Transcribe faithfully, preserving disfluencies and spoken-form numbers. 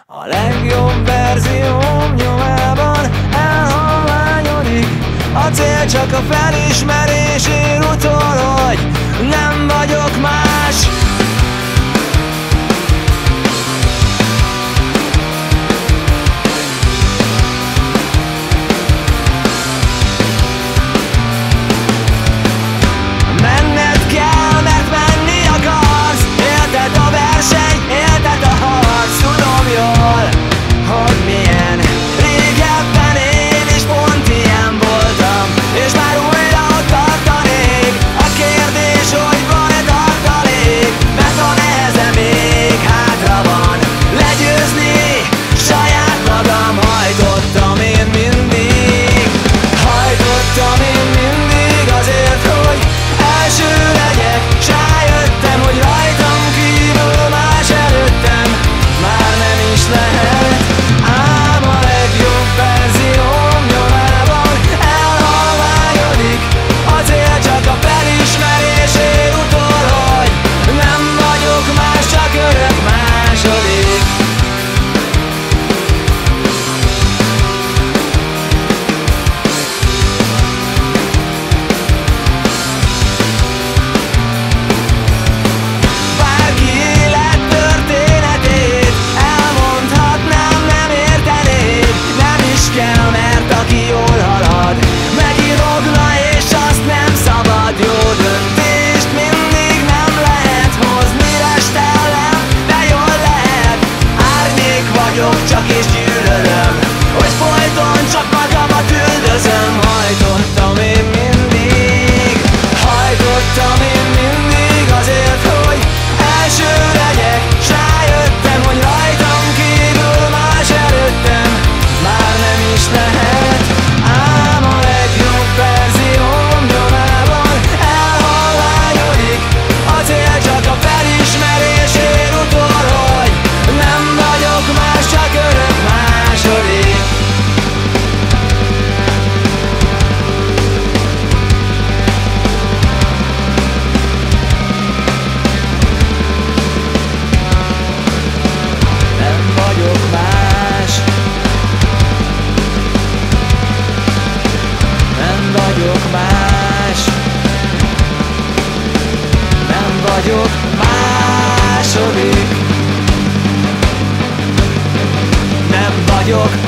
A legjobb verzióm nyomában elhalványodik. A cél csak a felismerésért utol, hogy nem vagyok más. Menned kell, mert menni akarsz. Élted a verseny, élted a harc. Tudom jól, hogy milyen. Régebben én is pont ilyen voltam, és már újra ott tartanék. A kérdés, hogy van-e tartalék, mert a neheze még hátra van. Legyőzni saját magam hajtottam én mindig. Hajtottam én mindig azért, hogy első legyek. S rájöttem, hogy rajtam kívül más előttem már nem is lehet. Ám a legjobb verzióm nyomában elhalványodik. A cél csak a felismerésért utol, hogy nem vagyok más, csak örök második. Bárki élet történetét elmondhatnám, nem értenéd. Nem is kell, mert aki jól halad megirogna, és azt nem szabad. Jó döntést mindig nem lehet hozni restellem, de jól lehet. Árnyék vagyok csak és gyűlölöm, hogy folyton csak magamat üldözöm. Hajtottam én mindig, hajtottam én mindig azért, hogy első legyek. S rájöttem, hogy rajtam kívül más előttem már nem is lehet. Ám a legjobb verzióm nyomában elhalványodik. A cél csak a felismerésért utol, hogy nem vagyok más, csak örök második. Nem vagyok más. Nem vagyok más. Nem vagyok második. Nem vagyok